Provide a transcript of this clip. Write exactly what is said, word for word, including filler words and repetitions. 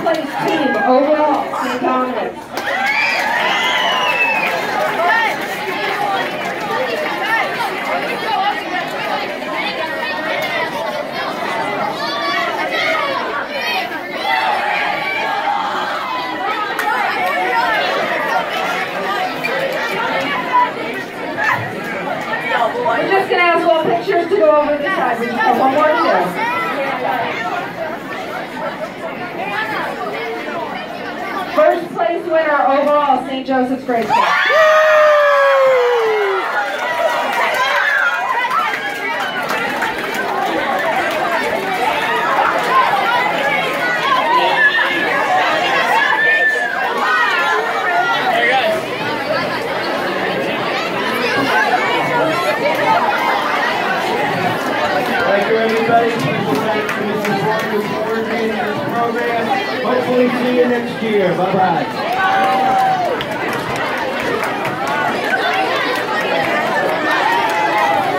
place team overall, Saint Dominic's. We're just going to ask all pictures to go over to the side. We just have one more too. First place winner overall, Saint Joseph's grade school. Thank you, everybody. Special thanks to Missus Walker for coordinating this program. Hopefully see you next year. Bye-bye.